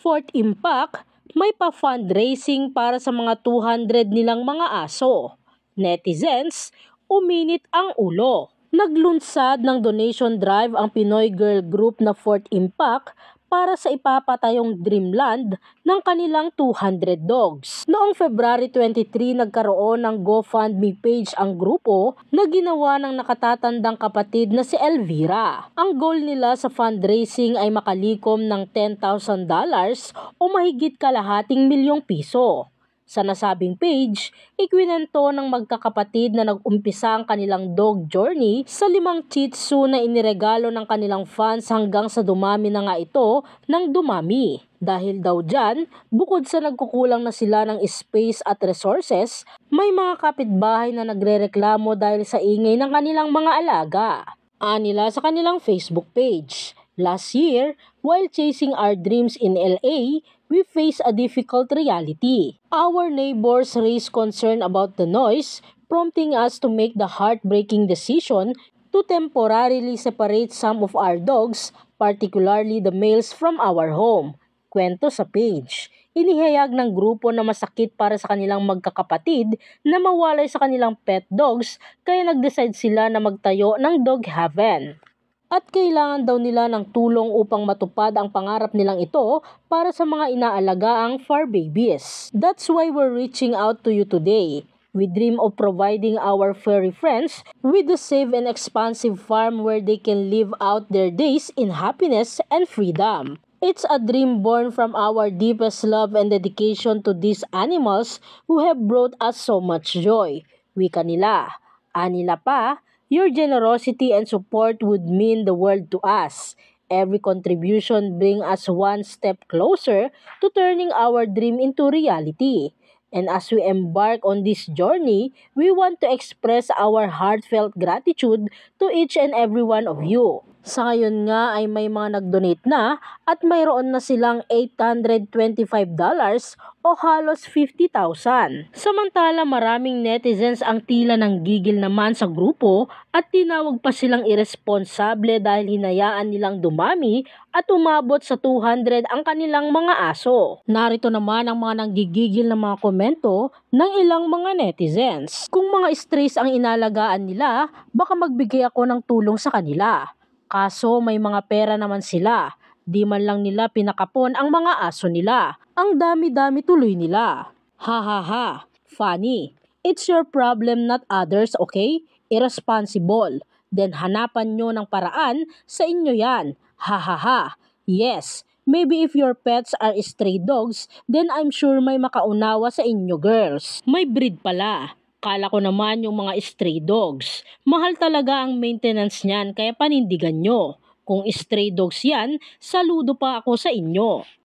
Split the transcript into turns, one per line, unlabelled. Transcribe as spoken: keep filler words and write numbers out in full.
Fourth Impact, may pa-fundraising para sa mga two hundred nilang mga aso. Netizens, uminit ang ulo. Naglunsad ng donation drive ang Pinoy girl group na Fourth Impact para sa ipapatayong Dreamland ng kanilang two hundred dogs. Noong February twenty-three, nagkaroon ng GoFundMe page ang grupo na ginawa ng nakatatandang kapatid na si Elvira. Ang goal nila sa fundraising ay makalikom ng ten thousand dollars o mahigit kalahating milyong piso. Sa nasabing page, ikwinento ng magkakapatid na nag-umpisa ang kanilang dog journey sa limang Shih Tzu na iniregalo ng kanilang fans hanggang sa dumami na nga ito ng dumami. Dahil daw dyan, bukod sa nagkukulang na sila ng space at resources, may mga kapitbahay na nagrereklamo dahil sa ingay ng kanilang mga alaga. Anila sa kanilang Facebook page. Last year, while chasing our dreams in L A, we face a difficult reality. Our neighbors raised concern about the noise, prompting us to make the heartbreaking decision to temporarily separate some of our dogs, particularly the males, from our home. Kwento sa page. Inihayag ng grupo na masakit para sa kanilang magkakapatid na mawalay sa kanilang pet dogs, kaya nag-decide sila na magtayo ng dog haven. At kailangan daw nila ng tulong upang matupad ang pangarap nilang ito para sa mga inaalagaang fur babies. That's why we're reaching out to you today. We dream of providing our furry friends with a safe and expansive farm where they can live out their days in happiness and freedom. It's a dream born from our deepest love and dedication to these animals who have brought us so much joy. Wika nila. Anila pa, your generosity and support would mean the world to us. Every contribution brings us one step closer to turning our dream into reality. And as we embark on this journey, we want to express our heartfelt gratitude to each and every one of you. Sa ngayon nga ay may mga nag-donate na at mayroon na silang eight hundred twenty-five dollars o halos fifty thousand. Samantala maraming netizens ang tila ng gigil naman sa grupo at tinawag pa silang irresponsable dahil hinayaan nilang dumami at umabot sa two hundred ang kanilang mga aso. Narito naman ang mga nanggigigil na mga komento ng ilang mga netizens. Kung mga strays ang inalagaan nila, baka magbigay ako ng tulong sa kanila. Kaso may mga pera naman sila, di man lang nila pinakapon ang mga aso nila. Ang dami-dami tuloy nila. Ha ha ha, funny. It's your problem not others, okay? Irresponsible. Then hanapan nyo ng paraan, sa inyo yan. Ha ha ha. Yes, maybe if your pets are stray dogs, then I'm sure may makaunawa sa inyo girls. May breed pala. Kala ko naman yung mga stray dogs. Mahal talaga ang maintenance niyan kaya panindigan nyo. Kung stray dogs yan, saludo pa ako sa inyo.